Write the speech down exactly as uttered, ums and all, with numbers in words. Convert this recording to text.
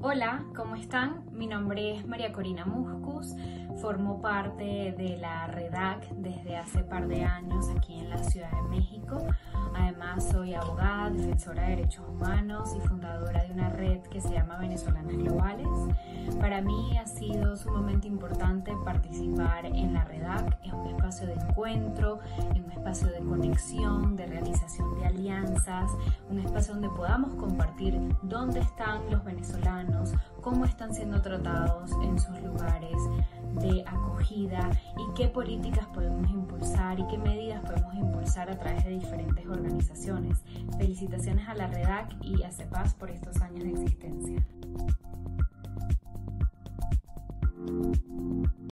Hola, ¿cómo están? Mi nombre es María Corina Muscus, formo parte de la REDAC desde hace par de años aquí en la Ciudad de México. Además soy abogada, defensora de derechos humanos y fundadora de una red que se llama Venezolanas Globales. Para mí ha sido sumamente importante participar en la REDAC. Es un espacio de encuentro, es un espacio de conexión, de realización de alianzas, un espacio donde podamos compartir dónde están los venezolanos, cómo están siendo tratados en sus lugares de acogida y qué políticas podemos impulsar y qué medidas podemos impulsar a través de diferentes organizaciones. Felicitaciones a la REDAC y a CEPAS por estos años de existencia.